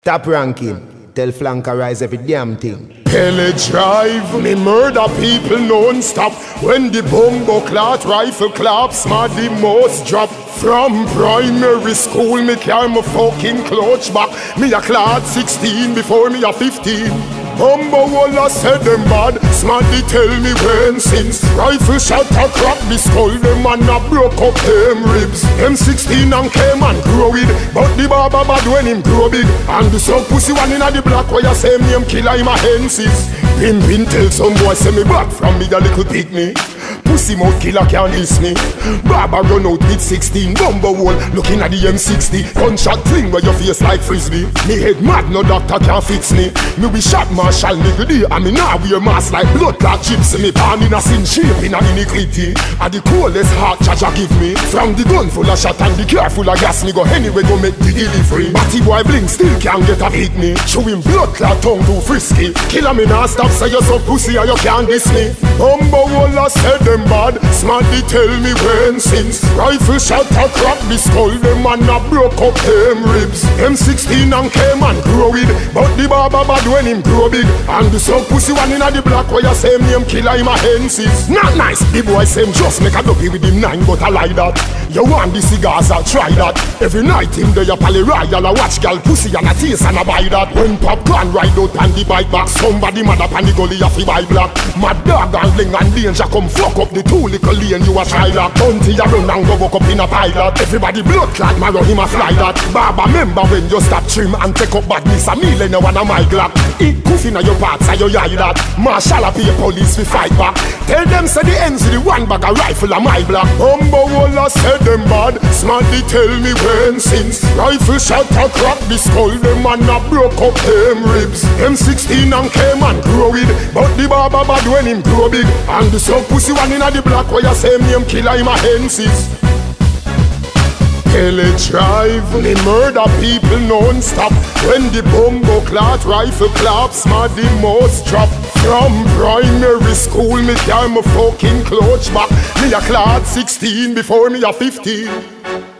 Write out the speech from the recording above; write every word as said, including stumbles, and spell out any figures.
Top ranking, tell flanker rise every damn thing. Pele drive, me murder people non-stop. When the bombo clot rifle claps, my the most drop. From primary school, me carry my fucking clutch back. Me a clot sixteen before me a fifteen. Bumbo walla said them bad, smarty tell me when since. Rifle shot a crack the skull, them and a broke up them ribs. M sixteen and came and grow it, but the barber bad when him grow big. And the some pussy one inna the black where you say me him killer him a hensis. Pimpin tell some boy say me back from me a little picnic. Pussy mouth killer can't miss me. Barber run out with sixteen, bumbo wall looking at the M sixty. Gunshot fling where your face like frisbee. Me head mad, no doctor can fix me. Me be shot marshal nigga day, and me now wear mask like blood clot chips. Me born in a sin shape in a iniquity. And the coldest heart charge give me. From the gun full of shot and the car full of gas, me go anyway go make the delivery. Batty boy blink still can't get a beat me. Show him blood clot tongue too frisky. Killer me now stop say you so pussy and you can't diss me. Bumbo walla said them bad, smarty tell me when since. Rifle shot a crack the skull, them and a broke up them ribs. M sixteen and came and grow it, but the barber bad when him grow big. And the some pussy one inna the black where you say me him killer him a hensis. Not nice, the boy say him just make a dopey with him nine, but I like that. You want the cigars, I'll try that. Every night him there you pally royal, I watch gal pussy and a taste and a buy that. When popcorn ride out and the bike back, somebody mad up and the gully a fi buy black. Mad dog and bling and danger come fuck up the two little lane you a try that. Until you run and go walk up in a pilot. Everybody blood clot marrow him a fly that. Barber remember when you stop trim and take up badness a meal and you wanna my glock. Eat goof inna your parts and you yard that. Marshall a pay police we fight back. Tell them say the ends the one bag a rifle a my block. Bumbo walla said them bad, smarty tell me when since. Rifle shot a crack the skull, them and a broke up them ribs. M sixteen and came and grow it, but the barber bad when him grow big. And the some pussy one inna the black where you say me him killer him a hensis. Pele drive, me murder people non-stop. When the bumbo clot rifle claps, my the most drop. From primary school, me carry my fucking clutch back. Me a clot sixteen before me a fifteen.